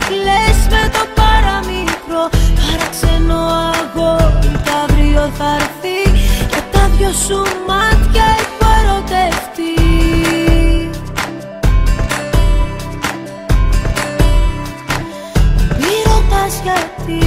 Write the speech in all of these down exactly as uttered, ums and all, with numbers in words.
κλαις με το παραμικρό. Παράξενο αγόρι, τ' αύριο θα έρθει και τα δυο σου μάτια έχω ερωτευτεί. Μη ρωτάς γιατί.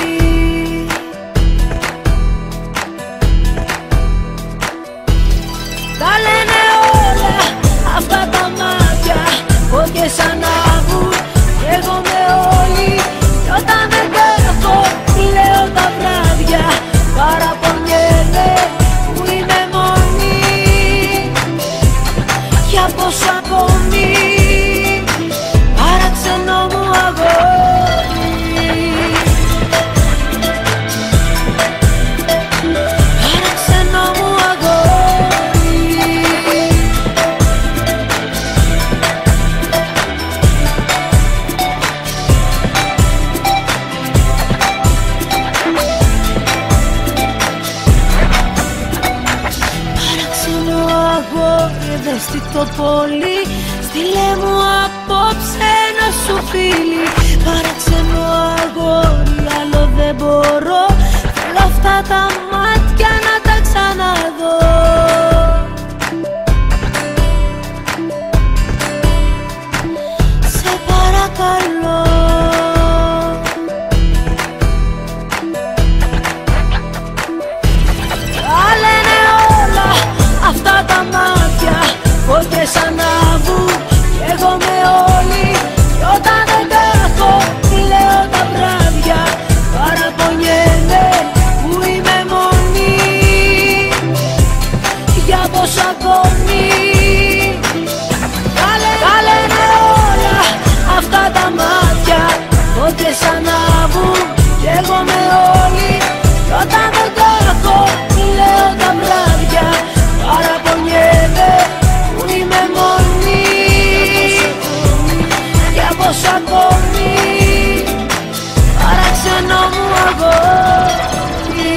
Τα λένε όλα αυτά τα μάτια, φωτιές ανάβουν κι εγώ με όλη. Κι όταν δεν έχω, λέω τα βράδια, παραπονιέμαι που είμαι μόνη. Για πως ακόμη παράξενο μου αγόρι. Παράξενο μου αγόρι. Παράξενο αγόρι, ευαίσθητο πολύ, στείλε μου απόψε ένα σου φίλι. Παράξενο αγόρι, άλλο δεν μπορώ, θέλω αυτά τα μάτια να τα ξαναδώ. Σε παρακαλώ. Τα λένε όλα αυτά τα μάτια, φωτιές ανάβουν κι εγώ με όλη. Κι όταν δεν τα έχω, λέω τα βράδια, παραπονιέμαι που είμαι μόνη. Για πως ακόμη τα λένε όλα αυτά τα μάτια, φωτιές ανάβουν κι εγώ με όλη. Κι όταν δεν τα έχω, λέω τα βράδια, παραπονιέμαι που είμαι μόνη. Για πως ακόμη παράξενο μου αγόρι.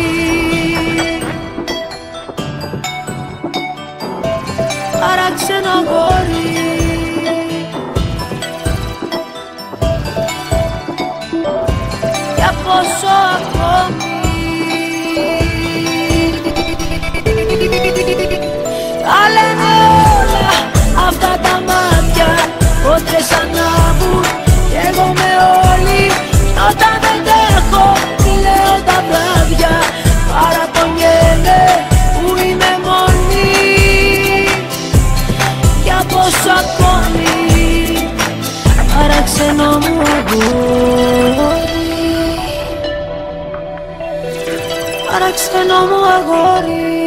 Παράξενο αγόρι. Για πόσο ακόμη. Τα λένε όλα αυτά τα μάτια, φωτιές ανάβουν κι εγώ με όλη. Όταν δεν τα έχω, λέω τα βράδια, παραπονιέμαι που είμαι μόνη. Για πόσο ακόμη παράξενο μου αγόρι. Παράξενο μου αγόρι.